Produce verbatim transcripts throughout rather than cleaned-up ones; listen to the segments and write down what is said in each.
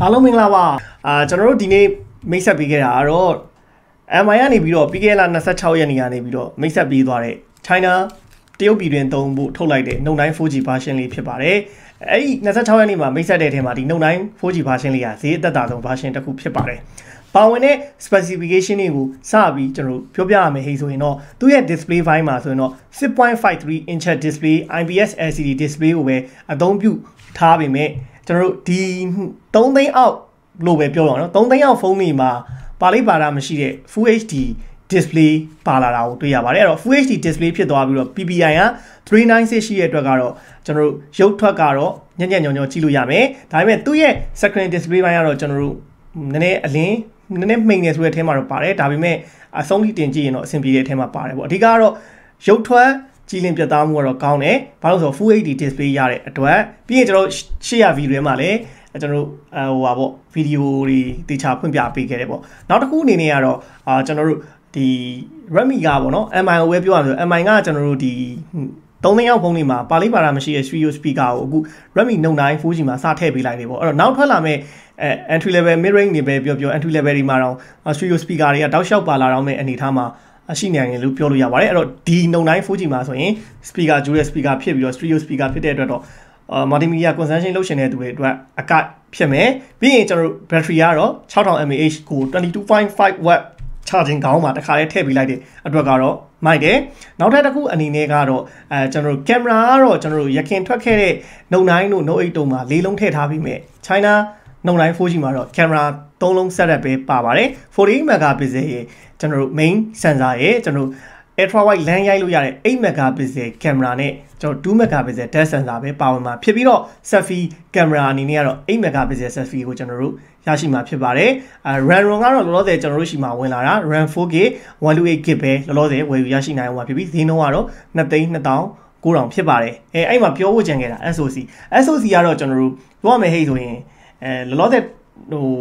အားလုံးမင်္ဂလာပါအာကျွန်တော်တို့ဒီနေ့မိတ်ဆက်ပေးခဲ့တာကတော့ M I ကနေပြီးတော့ပြီးခဲ့တဲ့လtwenty-sixရက်နေ့ကနေပြီးတော့မိတ်ဆက်ပေးသွားတဲ့ China တရုတ်ပြည်တွင်သုံးဖို့ထုတ်လိုက်တဲ့ Note nine four G version လေးဖြစ်ပါတယ်အဲ့ဒီtwenty-sixရက်နေ့မှာမိတ်ဆက်တဲ့အထက်မှာဒီ Note nine four G version လေးကဈေးအသက်သာဆုံး version တစ်ခုဖြစ်ပါတယ်ပါဝင်တဲ့ specification တွေကိုစပြီးကျွန်တော်ပြောပြရမယ်ဟိဆိုရင်တော့သူ့ရဲ့ display file မှာဆိုရင်တော့six point five three inch display I P S L C D display ကိုပဲအသုံးပြုထားပေမဲ့ကျွန်တော်တို့ဒီthreeသိန်းအောက်လို့ပဲပြောရအောင်နော်threeသိန်းအောက်ဖုန်းတွေမှာပါလိပါတာမရှိတဲ့ Full H D display ပါလာတာကိုတွေ့ရပါတယ်အဲ့တော့ Full H D display ဖြစ်သွားပြီးတော့ P P I ကthree ninety-sixရှိတဲ့အတွက်ကတော့ကျွန်တော်တို့ရုပ်ထွက်ကတော့ညံ့ညံ့ညောင်ညောင်ကြည့်လို့ရမယ်ဒါပေမဲ့သူ့ရဲ့ screen display ဘိုင်းကတော့ကျွန်တော်တို့နည်းနည်းအလင်းနည်းနည်းမှိန်နေဆိုတဲ့အထဲမှာတော့ပါတယ်ဒါပေမဲ့အဆုံးထိတင်ကြည့်ရင်တော့အဆင်ပြေတဲ့အထဲမှာပါတယ်ပေါ့အဓိကကတော့ရုပ်ထွက်ကြည်လင်ပြတ်သားမှုကတော့ကောင်းတယ်ဘာလို့ဆိုတော့ Full H D display ရတဲ့အတွက်ပြီးရင်ကျွန်တော်ရှေ့ရဗီဒီယိုမှာလည်းကျွန်တော်တို့ဟိုပါပေါ့ဗီဒီယိုတွေတေချာဖွင့်ပြပေးခဲ့တယ်ပေါ့နောက်တစ်ခုအနေနဲ့ကတော့အာကျွန်တော်တို့ဒီ Redmi ကပေါ့နော် M I ကိုပဲပြောရမယ်ဆို M I ကကျွန်တော်တို့ဒီthreeသိန်းအောက်ဖုန်းတွေမှာပါလိပါတာမရှိတဲ့ stereo speaker ကိုအခု Redmi Note nine four G မှာစထည့်ပေးလိုက်တယ်ပေါ့အဲ့တော့နောက်ထွက်လာမဲ့အဲ entry level mid range တွေပဲပြောပြော entry level တွေမှာတော့ stereo speaker တွေကတောက်လျှောက်ပါလာတော့မဲ့အနေထားမှာရှိနေတယ်လို့ပြောလို့ရပါတယ်အဲ့တော့ဒီ Note nine four G မှာဆိုရင် speaker ကျိုးတဲ့ speaker ဖြစ်ပြီးတော့ stereo speaker ဖြစ်တဲ့အတွက်တော့Uh, multimedia consumption လုပ်ရှင်တဲ့သူတွေအတွက်အကဖြစ်မယ်ပြီးရင်ကျွန်တော်တို့ battery ကတော့six thousand milliamp hour ကိုtwenty-two point five watt charging ကောင်းမှာတခါလေးထည့်ပေးလိုက်တဲ့အတွက်ကတော့မိုက်တယ်နောက်ထပ်တစ်ခုအနေနဲ့ကတော့အဲကျွန်တော်တို့ camera ကတော့ကျွန်တော်တို့ရခင်ထွက်ခဲ့တဲ့ Note nine တို့ Note eight တို့မှာလေးလုံးထည့်ထားပြီးမြဲ China Note nine four G မှာတော့ camera threeလုံး setup ပဲပါပါတယ်forty-eight megapixel ရဲ့ကျွန်တော်တို့ main sensor ရဲ့ကျွန်တော်တို့ultra wide လမ်းရိုက်လို့ရတဲ့eight megapixel camera နဲ့ကျွန်တော်two megapixel depth sensor ပဲပါဝင်မှာဖြစ်ပြီးတော့ selfie camera အနေနဲ့ကတော့eight megapixel selfie ကိုကျွန်တော်တို့ရရှိမှာဖြစ်ပါတယ်အဲ RAM ROM ကတော့လောလောဆယ်ကျွန်တော်တို့ရှိမှာဝင်လာတာ RAM four G one twenty-eight Gပဲလောလောဆယ်ဝယ်ယူရရှိနိုင်အောင်ပါဖြစ်ပြီးဈေးနှုန်းကတော့twoသိန်းtwo thousand nine hundredဖြစ်ပါတယ်အဲအဲ့မှာပြောဖို့ကြံခဲ့တာ S O C S O C ကတော့ကျွန်တော်တို့ပြောရမယ်ဟဲ့ဆိုရင်အဲလောလောဆယ်ဟို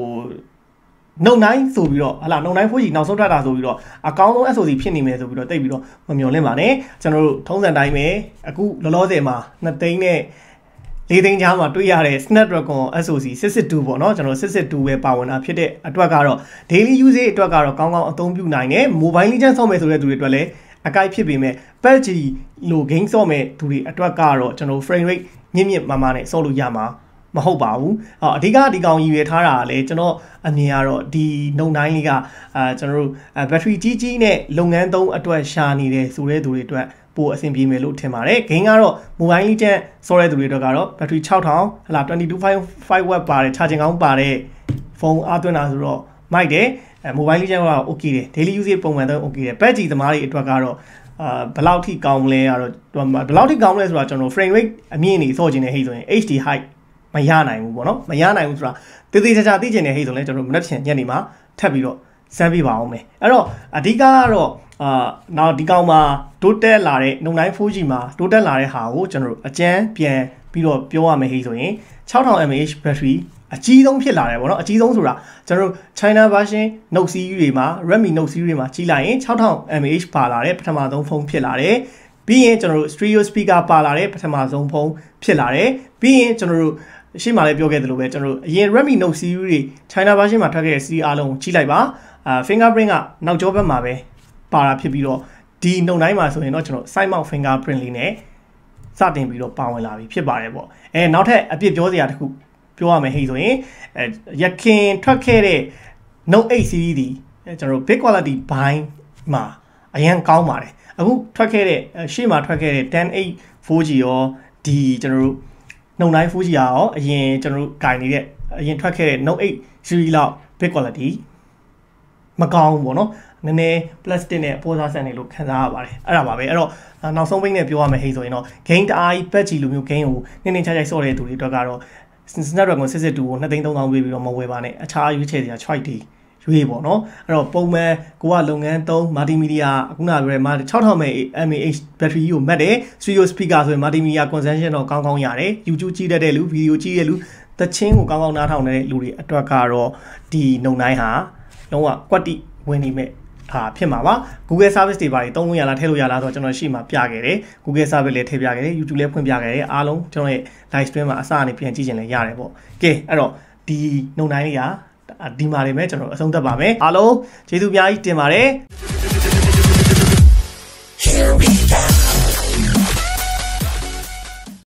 Note nineဆိုပြီးတော့ဟလာNote nine four G နောက်ဆုံးထွက်တာဆိုပြီးတော့အကောင်းဆုံး S O C ဖြစ်နေမယ်ဆိုပြီးတော့တိတ်ပြီးတော့မမျှော်လင့်ပါနဲ့ကျွန်တော်တို့ထုံးစံတိုင်းပဲအခုလောလောဆယ်မှာtwoသိန်းနဲ့fourသိန်းကြားမှာတွေ့ရတဲ့ Snapdragon S O C six sixty-twoပေါ့နော်ကျွန်တော်six sixty-twoပဲပါဝင်တာဖြစ်တဲ့အတွက်ကတော့ daily usage အတွက်ကတော့ကောင်းကောင်းအသုံးပြုနိုင်တယ် mobile legend ဆော့မယ်ဆိုတဲ့သူတွေအတွက်လည်းအကိုက်ဖြစ်ပေမဲ့ P U B G လို game ဆော့မယ်သူတွေအတွက်ကတော့ကျွန်တော် frame rate မြင့်မြင့်မားမားနဲ့ဆော့လို့ရမှာမဟုတ်ပါဘူးအဓိကဒီကောင်ရည်ရွယ်ထားတာလေကျွန်တော်အမြင်ကတော့ဒီ Note nine လေးကအာကျွန်တော်တို့ battery ကြီးကြီးနဲ့လုပ်ငန်းသုံးအတွက်ရှာနေတယ်ဆိုတဲ့သူတွေအတွက်ပိုအဆင်ပြေမယ်လို့ထင်ပါတယ်ဂိမ်းကတော့ mobile legend ဆော်တဲ့သူတွေအတွက်ကတော့ battery six thousandဟလာtwenty-two point five watt ပါတယ် charging ကောင်းပါတယ်ဖုန်းအားသွင်းတာဆိုတော့မိုက်တယ် mobile legend ကတော့ okay တယ် daily usage ပုံမှန်တော့ okay တယ် P U B G သမားတွေအတွက်ကတော့အာဘယ်လောက်ထိကောင်းမလဲကတော့ဘယ်လောက်ထိကောင်းမလဲဆိုတာကျွန်တော် frame rate အမြင့်နေဆော့ခြင်းနဲ့ဟိဆိုရင် H D height မရနိုင်ဘူးပေါ့နော်မရနိုင်ဘူးဆိုတာတေးသေးချာချာသိကျင်နေဟိဆိုလဲကျွန်တော်မနေ့ဖြန်ညနေမှာထပ်ပြီးတော့စမ်းပြပါအောင်မယ်အဲ့တော့အဓိကကတော့အာနောက်ဒီကောင်မှာတိုးတက်လာတဲ့ Note nine four G မှာတိုးတက်လာတဲ့ဟာကိုကျွန်တော်တို့အကျန်းပြန်ပြီးတော့ပြောရမယ်ဟိဆိုရင်six thousand milliamp hour battery အကြီးဆုံးဖြစ်လာတယ်ပေါ့နော်အကြီးဆုံးဆိုတာကျွန်တော်တို့ China version Note series တွေမှာ Redmi Note series တွေမှာကြီးလိုက်ရင်six thousand milliamp hour ပါလာတဲ့ပထမဆုံးဖုန်းဖြစ်လာတယ်ပြီးရင်ကျွန်တော်တို့ stereo speaker ပါလာတဲ့ပထမဆုံးဖုန်းဖြစ်လာတယ်ပြီးရင်ကျွန်တော်တို့ရှေ့မှာလည်းပြောခဲ့သလိုပဲကျွန်တော်တို့အရင် Redmi Note series တွေ China version မှာထွက်ခဲ့တဲ့ series အားလုံးကိုကြီးလိုက်ပါအာ fingerprint ကနောက်ကျောဘက်မှာပဲပါတာဖြစ်ပြီးတော့ဒီ Note nineမှာဆိုရင်တော့ကျွန်တော် side mount fingerprint လေးနဲ့စတင်ပြီးတော့ပါဝင်လာပြီဖြစ်ပါတယ်ပေါ့အဲနောက်ထပ်အပြစ်ပြောစရာတစ်ခုပြောရမယ်ဟိဆိုရင်အဲရခင်ထွက်ခဲ့တဲ့ Note eight series ဒီကျွန်တော်တို့ big quality buy မှာအရင်ကောင်းပါတယ်အခုထွက်ခဲ့တဲ့ရှေ့မှာထွက်ခဲ့တဲ့ ten eight four G ရောဒီကျွန်တော်တို့Note nine four G ရောအရင်ကျွန်တော်တို့ဂိုင်နေတဲ့အရင်ထွက်ခဲ့တဲ့ Note eight series လောက် big quality မကောင်းဘူးပေါ့နော်နည်းနည်း plastic နဲ့ပေါ်စားဆန်နေလို့ခံစားရပါတယ်အဲ့ဒါပါပဲအဲ့တော့နောက်ဆုံးပိတ်နဲ့ပြောရမယ်ဟိဆိုရင်တော့ game တအားကြီး P U B G လိုမျိုး game ကိုနည်းနည်းခြားခြားဆော့တဲ့သူတွေအတွက်ကတော့ Snapdragon six sixty-twoကိုtwoသိန်းthree thousandပေးပြီးတော့မဝယ်ပါနဲ့အခြားရွေးချယ်စရာ choice တွေရွေးပေါ့နော်အဲ့တော့ပုံမှန်ကိုကလုပ်ငန်းသုံး multimedia အခုနပြောတဲ့ six thousand milliamp hour battery ကိုမှတ်တယ် stereo speaker ဆိုရင် multimedia consumption တော့ကောင်းကောင်းရတယ် YouTube ကြည့်တတ်တဲ့လူ video ကြည့်တဲ့လူသချင်းကိုကောင်းကောင်းနားထောင်တဲ့လူတွေအတွက်ကတော့ဒီ Note nine ဟာလုံးဝကွက်တိဝင်နေမဲ့ဟာဖြစ်မှာပါ Google service တွေပါတယ်သုံးလို့ရလားထည့်လို့ရလားဆိုတော့ကျွန်တော်ရှေ့မှာပြခဲ့တယ် Google service လည်းထည့်ပြခဲ့တယ် YouTube လည်းဖွင့်ပြခဲ့တယ်အားလုံးကျွန်တော်ရဲ့ live stream မှာအစအနေပြန်ကြည့်ချင်လည်းရတယ်ပေါ့ကဲအဲ့တော့ဒီနှုတ်နိုင်လေးကဒီမှာနေမဲ့ကျွန်တော်အဆုံးသတ်ပါမယ်အားလုံးကျေးဇူးအများကြီးတင်ပါတယ်